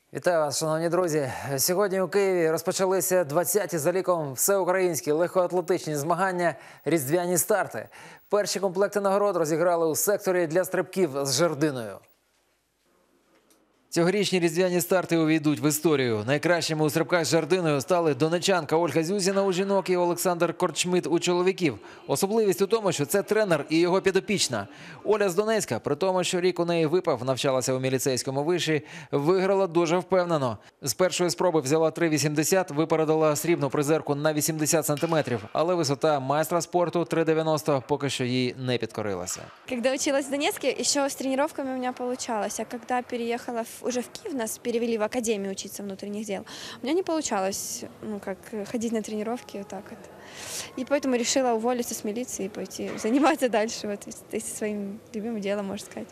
Вітаю вас, шановні друзі. Сьогодні у Києві розпочалися 20-ті за ліком всеукраїнські легкоатлетичні змагання «Різдвяні старти». Перші комплекти нагород розіграли у секторі для стрибків з жердиною. Цьогорічні різдвяні старти увійдуть в історію. Найкращими у стрибках з жердиною стали донечанка Ольга Зюзіна у жінок і Олександр Корчмит у чоловіків. Особливість у тому, що це тренер і його підопічна. Оля з Донецька, при тому, що рік у неї випав, навчалася у міліцейському виші, виграла дуже впевнено. З першої спроби взяла 3,80, випередила срібну призерку на 80 сантиметрів, але висота майстра спорту 3,90 поки що їй не підкорилася. Когда училась в Донецке, еще с тренировками у меня получалось. А когда переехала уже в Киев, нас перевели в академию учиться внутренних дел, у меня не получалось ходить на тренировки вот так вот. И поэтому решила уволиться с милиции и пойти заниматься дальше вот, своим любимым делом, можно сказать.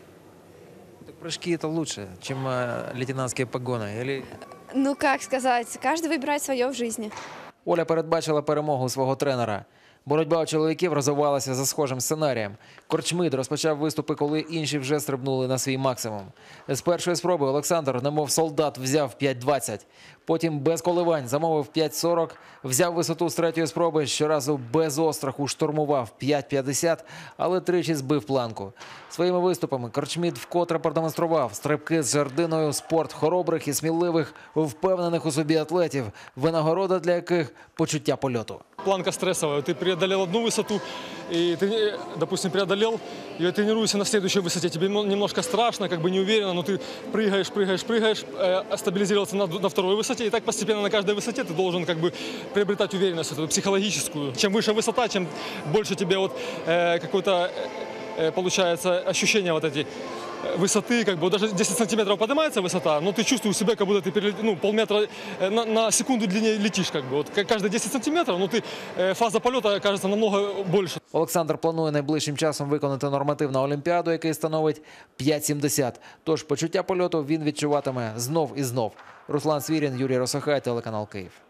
Так прыжки это лучше, чем лейтенантские погоны? Или... Ну, как сказать, каждый выбирает свое в жизни. Оля передбачила перемогу свого тренера. Боротьба у чоловіків розвивалася за схожим сценарієм. Корчмит розпочав виступи, коли інші вже стрибнули на свій максимум. З першої спроби Олександр, немов солдат, взяв 5,20. Потім без коливань замовив 5,40, взяв висоту з третьої спроби, щоразу без остраху штурмував 5,50, але тричі збив планку. Своїми виступами Корчмит вкотре продемонстрував стрибки з жердиною, спорт хоробрих і сміливих, впевнених у собі атлетів, винагорода для яких – почуття польоту. Планка стрессовая. Ты преодолел одну высоту, и ты, допустим, преодолел, и тренируешься на следующей высоте. Тебе немножко страшно, не уверенно, но ты прыгаешь, стабилизироваться на второй высоте. И так постепенно на каждой высоте ты должен приобретать уверенность эту психологическую. Чем выше высота, чем больше тебе какое-то получается ощущение эти высоты, даже 10 сантиметров поднимается высота, но ты чувствуешь себя, как будто ты полметра на секунду длиннее летишь. Каждые 10 сантиметров, но фаза полета кажется намного больше. Олександр планує найближчим часом виконати норматив на Олімпіаду, який становить 5,70. Тож почуття польоту він відчуватиме знов і знов. Руслан Свірін, Юрій Росохай, телеканал Київ.